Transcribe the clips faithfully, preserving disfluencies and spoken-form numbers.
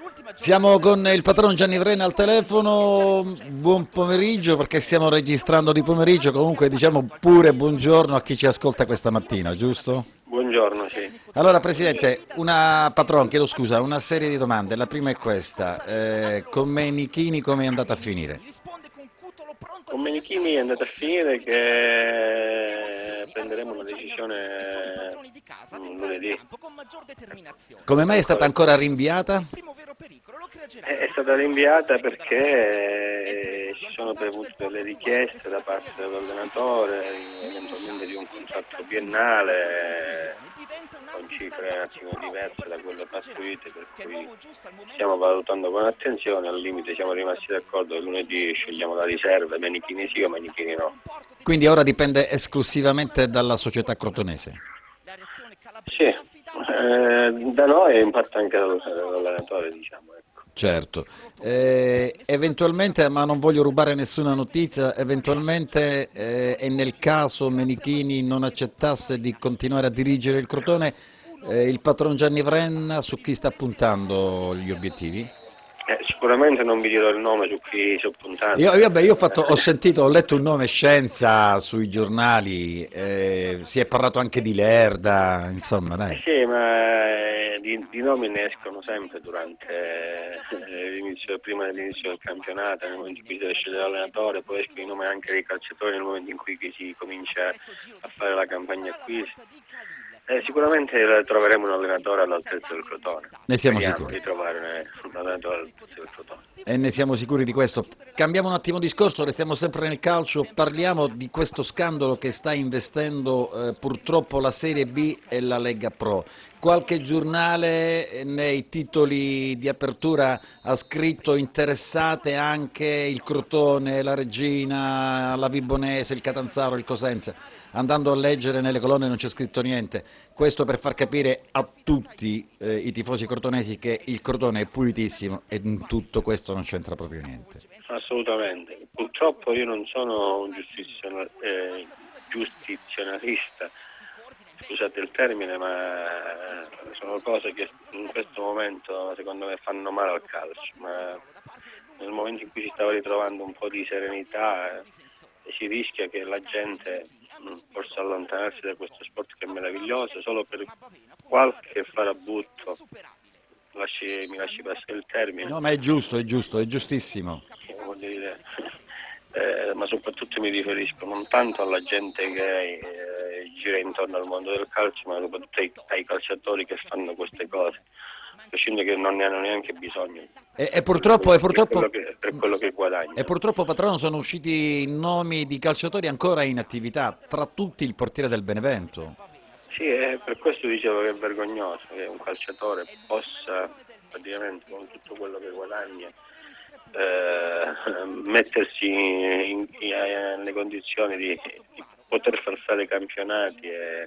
Siamo con il patrono Gianni Vrena al telefono, buon pomeriggio perché stiamo registrando di pomeriggio, comunque diciamo pure buongiorno a chi ci ascolta questa mattina, giusto? Buongiorno, sì. Allora Presidente, una patron, chiedo scusa, una serie di domande, la prima è questa, eh, con Menichini come è andata a finire? Con Menichini è andata a finire che prenderemo una decisione mm, lunedì. Come mai è stata ancora rinviata? È stata rinviata perché ci sono pervenute delle richieste da parte dell'allenatore, eventualmente di un contratto biennale, con cifre un attimo diverse da quelle pattuite, per cui stiamo valutando con attenzione, al limite siamo rimasti d'accordo che lunedì scegliamo la riserva, Menichini sì o Menichini no. Quindi ora dipende esclusivamente dalla società crotonese? Sì, eh, da noi è impatta anche dall'allenatore, diciamo. Ecco. Certo, eh, eventualmente, ma non voglio rubare nessuna notizia, eventualmente eh, e nel caso Menichini non accettasse di continuare a dirigere il Crotone, eh, il patron Gianni Vrenna su chi sta puntando gli obiettivi? Eh, sicuramente non vi dirò il nome su cui sto puntando. Io, io, beh, io ho, fatto, ho sentito, ho letto un nome Scienza sui giornali, eh, si è parlato anche di Lerda, insomma dai. Eh sì, ma eh, di, di nomi ne escono sempre durante eh, l'inizio, prima dell'inizio del campionato, nel momento in cui si deve scegliere l'allenatore, poi escono i nomi anche dei calciatori nel momento in cui si comincia a fare la campagna acquisti. Eh, sicuramente troveremo un allenatore all'altezza del Crotone. Ne siamo Speriamo sicuri. di trovare un allenatore all'altezza del Crotone. E ne siamo sicuri di questo. Cambiamo un attimo discorso, restiamo sempre nel calcio, parliamo di questo scandalo che sta investendo eh, purtroppo la Serie B e la Lega Pro. Qualche giornale eh, nei titoli di apertura ha scritto interessate anche il Crotone, la Regina, la Vibonese, il Catanzaro, il Cosenza. Andando a leggere nelle colonne non c'è scritto niente, questo per far capire a tutti eh, i tifosi crotonesi che il Crotone è pulitissimo e in tutto questo non c'entra proprio niente. Assolutamente, purtroppo io non sono un giustizional, eh, giustizionalista, scusate il termine, ma sono cose che in questo momento secondo me fanno male al calcio, ma nel momento in cui si stava ritrovando un po' di serenità eh, si rischia che la gente mh, possa allontanarsi da questo sport che è meraviglioso solo per qualche farabutto, lasci, mi lasci passare il termine. No, ma è giusto, è giusto, è giustissimo. Voglio dire, eh, ma soprattutto mi riferisco non tanto alla gente che eh, gira intorno al mondo del calcio, ma soprattutto ai, ai calciatori che fanno queste cose, prescindere che non ne hanno neanche bisogno. E, e purtroppo, e per, purtroppo, quello che, per quello che guadagnano. e purtroppo, patrono, sono usciti nomi di calciatori ancora in attività, tra tutti il portiere del Benevento. Sì, eh, per questo dicevo che è vergognoso che un calciatore possa praticamente con tutto quello che guadagna eh, mettersi in, in, eh, nelle condizioni di, di poter far fare campionati e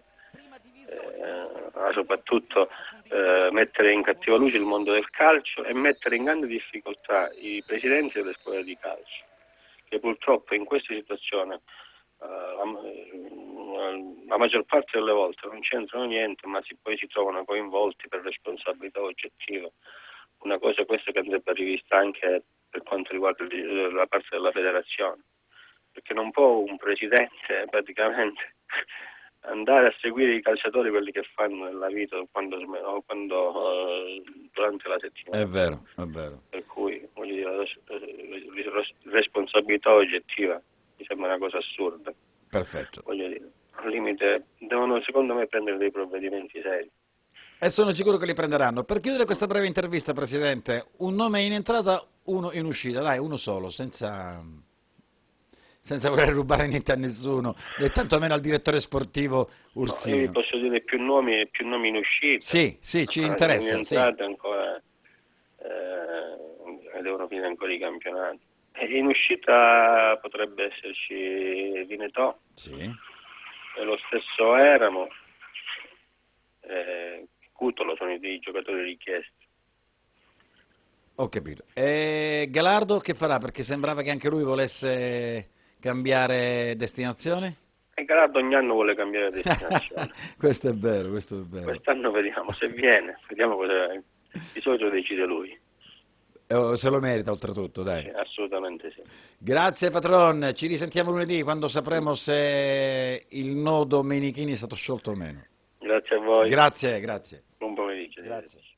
eh, soprattutto eh, mettere in cattiva luce il mondo del calcio e mettere in grande difficoltà i presidenti delle scuole di calcio, che purtroppo in questa situazione Uh, la, la maggior parte delle volte non c'entrano niente, ma si, poi si trovano coinvolti per responsabilità oggettiva. Una cosa questa che andrebbe rivista anche per quanto riguarda la parte della federazione, perché non può un presidente praticamente andare a seguire i calciatori quelli che fanno nella vita quando, quando uh, durante la settimana. È vero, è vero. Per cui voglio dire, la, la, la responsabilità oggettiva mi sembra una cosa assurda. Perfetto. Voglio dire, al limite devono secondo me prendere dei provvedimenti seri. E sono sicuro che li prenderanno. Per chiudere questa breve intervista, Presidente, un nome in entrata, uno in uscita, dai, uno solo, senza, senza voler rubare niente a nessuno, e tanto meno al direttore sportivo Ursino. No, io vi posso dire più nomi, più nomi in uscita. Sì, sì, ci interessa. In Sì. entrata ancora eh, devono finire ancora i campionati. In uscita potrebbe esserci Vinetò, sì. E lo stesso Eramo, eh, Cutolo sono i giocatori richiesti. Ho capito. E Galardo che farà? Perché sembrava che anche lui volesse cambiare destinazione? E Galardo ogni anno vuole cambiare destinazione. Questo è vero, questo è vero. Quest'anno vediamo se viene, vediamo cosa di solito decide lui. Eh, se lo merita oltretutto, dai. Sì, assolutamente sì. Grazie patron, ci risentiamo lunedì quando sapremo se il nodo Menichini è stato sciolto o meno. Grazie a voi. Grazie, grazie. Buon pomeriggio. Grazie.